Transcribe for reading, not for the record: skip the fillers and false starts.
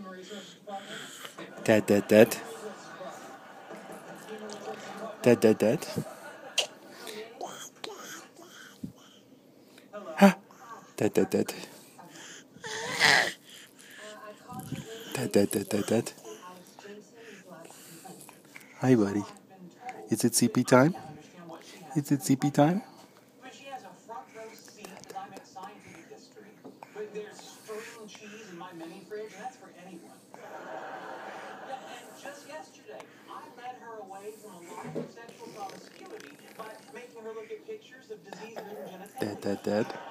Dead, dead, dead. Dead, dead, dead. Ha! Dead, dead, dead. Dead, dead, dead, dead, dead. Hi, buddy. Is it CP time? Is it CP time? But she has a front row seat because I'm at Scientific History. But there's string cheese in my mini fridge, and that's for anyone. Yeah, and just yesterday, I led her away from a life of sexual promiscuity by making her look at pictures of disease-ridden genitalia. Dead, dead, dead.